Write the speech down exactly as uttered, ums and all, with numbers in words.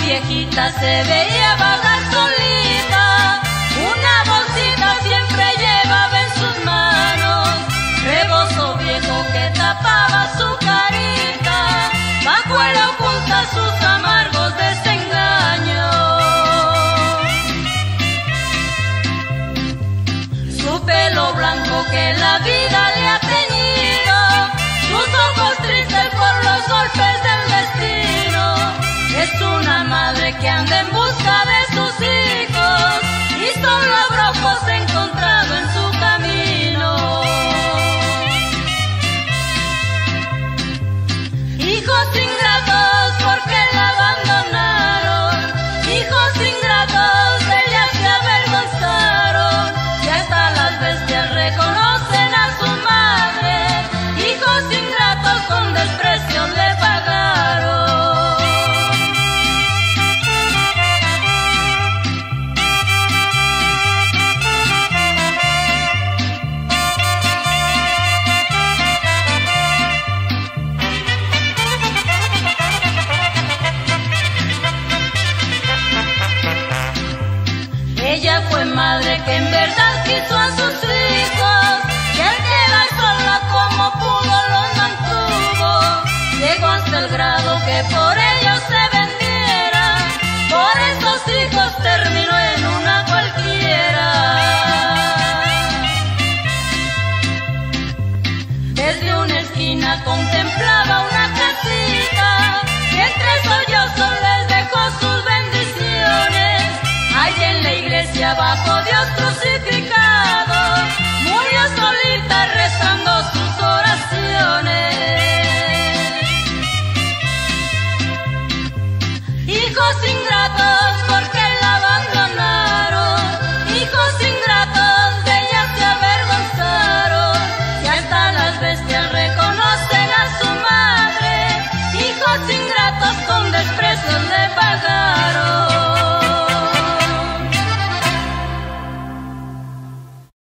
viejita se veía vagar solita, una bolsita siempre llevaba en sus manos, rebozo viejo que tapaba su carita, bajo él oculta sus amargos desengaños. Su pelo blanco que la vida le ha teñido, sus ojos tristes por los golpes del destino, es una madre que anda en busca de sus hijos y solo abrojos he encontrado en su camino. Hijos ingratos porque la abandonaron, hijos ingratos de ella se avergonzaron, y hasta las bestias reconocen a su madre, hijos ingratos con desprecio le pagaron. Ella fue madre que en verdad quiso a sus hijos, y al quedar sola como pudo los mantuvo, llegó hasta el grado que por ellos se vendiera, por esos hijos terminó en una cualquiera. Desde una esquina contemplaba una casita, y entre sollozos les dejó sus bendiciones, ahí en la iglesia bajo Dios